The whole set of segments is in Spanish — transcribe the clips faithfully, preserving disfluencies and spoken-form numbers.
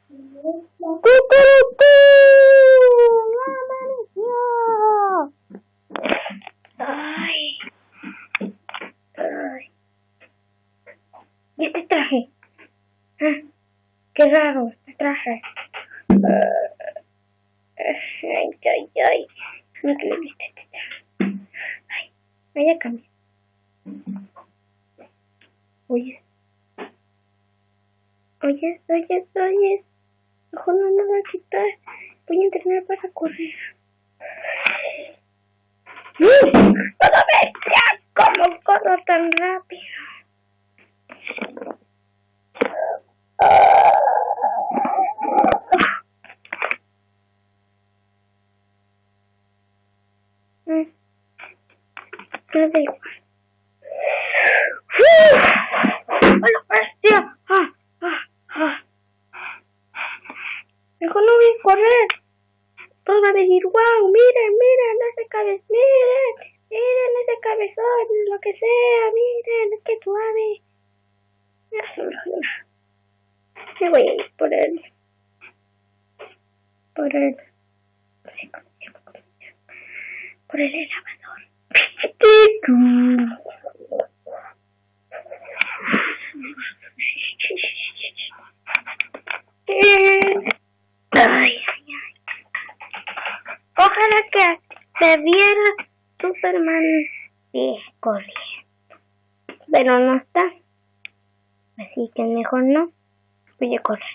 ¡Cucurucú! ¡Amaneció! Ay. Ay. ¿Y este traje? ¿Ah? Qué raro este traje. Uh, ay, ay, ay. No que le viste este traje. Ay, vaya cambio. Oye. Oye, oye, oye. Mejor no me voy a quitar. Voy a entrenar para correr. ¡Una bestia! ¿Cómo corro tan rápido? Mm. Me da igual. ¡Una bestia! ¡Ah! ¡Ah! ¡Ah! Mejor no voy a correr. Todos van a decir, wow, miren, miren, ese cabezón, miren, miren ese cabezón, lo que sea, miren, qué suave. Me voy a ir por el, por el, por el elevador. Ay, ay, ay. Ojalá que se viera Superman sí, corriendo. Pero no está. Así que mejor no. Voy a correr.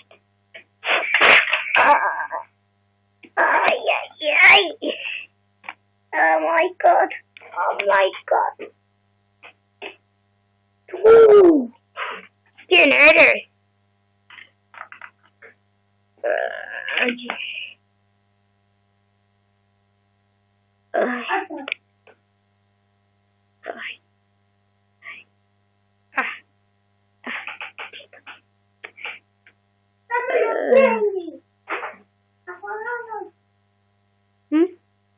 Ay, ay, ay. Oh my God. Oh my God. Uh, ¿Quién eres? Uh, ay. Ay. Ay. Ah. Ah. Uh. ¿Mm?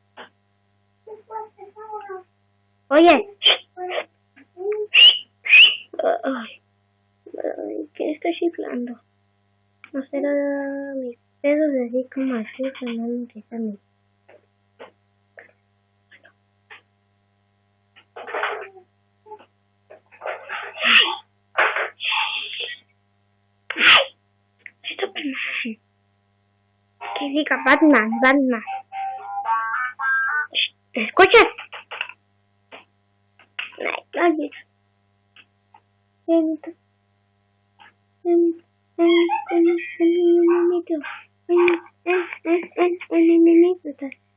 Oye. Ay. Ay, ¿qué estoy chiflando? No será mis dedos así como así sonando que están mis. Superman. Que diga Batman, Batman. ¿Me escuchas? Ay, oye. Lento. Lento. Un enemigo. Un enemigo.